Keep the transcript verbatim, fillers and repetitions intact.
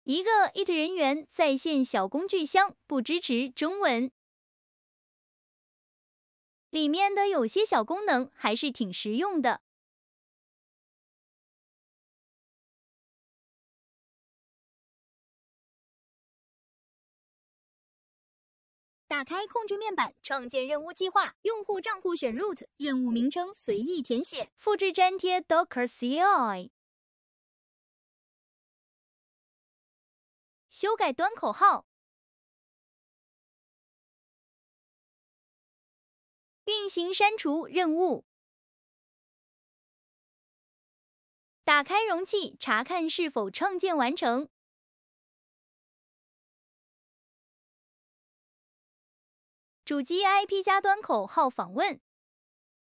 一个 it 人员在线小工具箱不支持中文，里面的有些小功能还是挺实用的。打开控制面板，创建任务计划，用户账户选 root， 任务名称随意填写，复制粘贴 Docker C I， 修改端口号，运行删除任务。打开容器，查看是否创建完成。主机 I P 加端口号访问。